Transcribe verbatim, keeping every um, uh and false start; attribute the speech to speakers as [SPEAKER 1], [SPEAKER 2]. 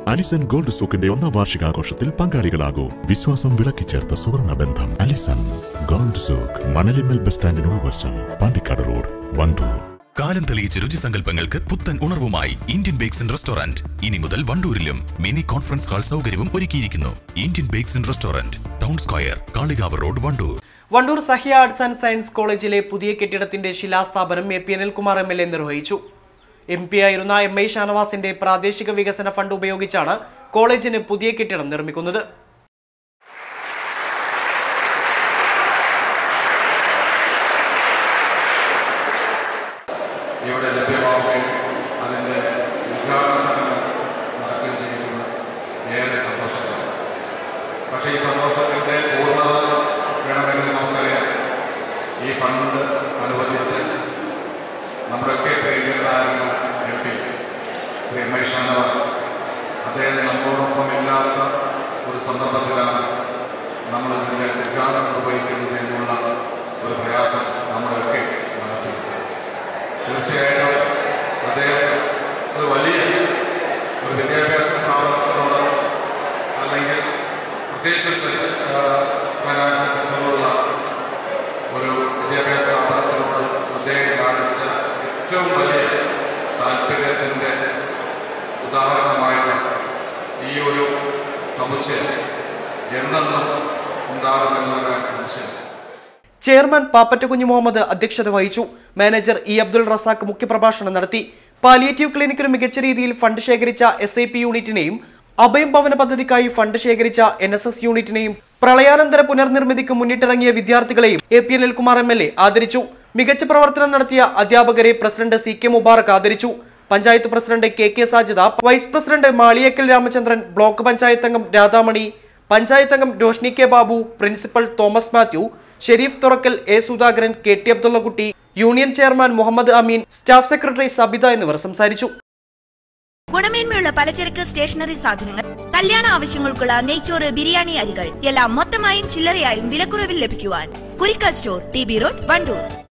[SPEAKER 1] Allison gold സൂക്കിന്റെ ഒന്നാം വാർഷികാഘോഷത്തിൽ പങ്കാളികളാകൂ. വിശ്വാസം വിളക്കിച്ചേർത്ത സുവർണ ബന്ധം. Alison gold souk, Manalimal bus സ്റ്റാൻഡിനോട് വശം, പാണ്ടിക്കാട് റോഡ്, വണ്ടൂർ.
[SPEAKER 2] കാലം തെളിയിച്ച രുചിസങ്കല്പങ്ങൾക്ക് പുത്തൻ ഉണർവുമായി ഇന്ത്യൻ ബേക്സ് ആൻഡ് റെസ്റ്റോറന്റ് ഇനി മുതൽ വണ്ടൂരിലും മിനി കോൺഫറൻസ് ഹാൾ സൗകര്യവും ഒരുക്കിയിരിക്കുന്നു. Indian bakes and restaurant, town square, Kalikavu road, Wandoor.
[SPEAKER 3] Wandoor Sahya arts and science കോളേജിലെ പുതിയ കെട്ടിടത്തിന്റെ ശിലാസ്ഥാപനം A P Anilkumar M L A നിർവഹിച്ചു. എം പി ആയിരുന്ന എം ഐ ഷാനവാസിന്റെ പ്രാദേശിക വികസന ഫണ്ട് ഉപയോഗിച്ചാണ് കോളേജിന് പുതിയ കെട്ടിടം നിർമ്മിക്കുന്നത്.
[SPEAKER 4] ഇവിടെ ലഭ്യമാവുകയും അതിൻ്റെ ഉദ്ഘാടനം നടക്കുകയും ചെയ്യുന്നത് ഏറെ സന്തോഷമാണ്. പക്ഷേ ഈ സന്തോഷത്തിൻ്റെ പൂർണ്ണത വേണമെങ്കിൽ നമുക്കറിയാം, ഈ ഫണ്ട് അനുവദിച്ച് നമ്മുടെയൊക്കെ പ്രിയങ്കരനായിരുന്ന M P Shri M I Shanavas അദ്ദേഹം നമ്മോടൊപ്പം ഇല്ലാത്ത ഒരു സന്ദർഭത്തിലാണ് നമ്മൾ ഇതിൻ്റെ ഉദ്ഘാടനം നിർവഹിക്കുന്നത് എന്നുള്ള ഒരു പ്രയാസം നമ്മുടെയൊക്കെ മനസ്സിൽ. തീർച്ചയായിട്ടും അദ്ദേഹം ഒരു വലിയ ഒരു വിദ്യാഭ്യാസ സ്ഥാപനത്തിനോട് അല്ലെങ്കിൽ പ്രത്യേകിച്ച് ഫൈനാൻസ് സെക്ടറിലുള്ള ഒരു വിദ്യാഭ്യാസ സ്ഥാപനത്തിനോട് അദ്ദേഹം കാണിച്ച ഏറ്റവും വലിയ താല്പര്യത്തിൻ്റെ ഉദാഹരണമായിട്ട് ഈ ഒരു സമുച്ചയം എന്നെന്നും ഉണ്ടാകുമെന്നുള്ള സംശയം.
[SPEAKER 3] ചെയർമാൻ പാപ്പറ്റ കുഞ്ഞു മുഹമ്മദ് അധ്യക്ഷത വഹിച്ചു. മാനേജർ ഇ അബ്ദുൾ റസാഖ് മുഖ്യപ്രഭാഷണം നടത്തി. പാലിയേറ്റീവ് ക്ലിനിക്കിന് മികച്ച രീതിയിൽ ഫണ്ട് ശേഖരിച്ച എസ് ഐ പി യൂണിറ്റിനെയും അഭയം ഭവന പദ്ധതിക്കായി ഫണ്ട് ശേഖരിച്ച എൻ എസ് എസ് യൂണിറ്റിനെയും പ്രളയാനന്തര പുനർനിർമ്മിതിക്ക് മുന്നിട്ടിറങ്ങിയ വിദ്യാർത്ഥികളെയും A P Anilkumar M L A ആദരിച്ചു. മികച്ച പ്രവർത്തനം നടത്തിയ അധ്യാപകരെ പ്രസിഡന്റ് സി കെ മുബാറക് ആദരിച്ചു. Panchayat president K K Sajida, vice president Maliyekkal Ramachandran, block panchayat അംഗം രാധാമണി, പഞ്ചായത്ത് അംഗം Roshni K Babu, principal Thomas Mathew, Sharif Thurakkal, A Sudhakaran, K T Abdullakutty, union chairman Muhammad Ameen, staff secretary Sabitha എന്നിവർ സംസാരിച്ചു.
[SPEAKER 5] ഗുണമേന്മയുള്ള പലചരക്ക് സ്റ്റേഷനറി സാധനങ്ങൾ, കല്യാണ ആവശ്യങ്ങൾക്കുള്ള നെയ്ച്ചോറ്, ബിരിയാണി അരികൾ എല്ലാം മൊത്തമായും ചില്ലറയായും വിലക്കുറവിൽ ലഭിക്കുവാൻ Kurikkal store, T B road, Wandoor.